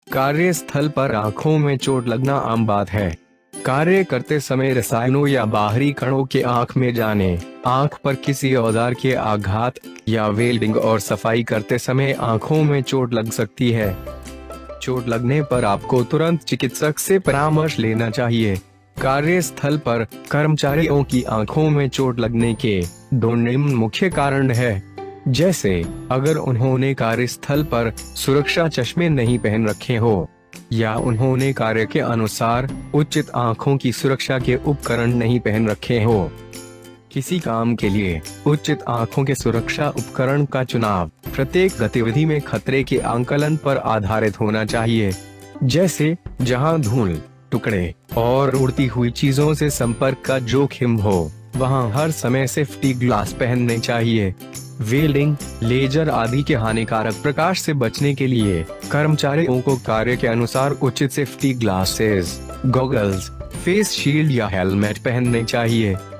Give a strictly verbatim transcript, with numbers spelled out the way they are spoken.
कार्यस्थल पर आंखों में चोट लगना आम बात है। कार्य करते समय रसायनों या बाहरी कणों के आंख में जाने, आंख पर किसी औजार के आघात या वेल्डिंग और सफाई करते समय आंखों में चोट लग सकती है। चोट लगने पर आपको तुरंत चिकित्सक से परामर्श लेना चाहिए। कार्यस्थल पर कर्मचारियों की आंखों में चोट लगने के दो निम्न मुख्य कारण है, जैसे अगर उन्होंने कार्यस्थल पर सुरक्षा चश्मे नहीं पहन रखे हो, या उन्होंने कार्य के अनुसार उचित आंखों की सुरक्षा के उपकरण नहीं पहन रखे हो। किसी काम के लिए उचित आंखों के सुरक्षा उपकरण का चुनाव प्रत्येक गतिविधि में खतरे के आंकलन पर आधारित होना चाहिए, जैसे जहां धूल, टुकड़े और उड़ती हुई चीजों से संपर्क का जोखिम हो, वहां हर समय सेफ्टी ग्लास पहनने चाहिए। वेल्डिंग, लेजर आदि के हानिकारक प्रकाश से बचने के लिए कर्मचारियों को कार्य के अनुसार उचित safety glasses, goggles, face shield या हेलमेट पहनने चाहिए।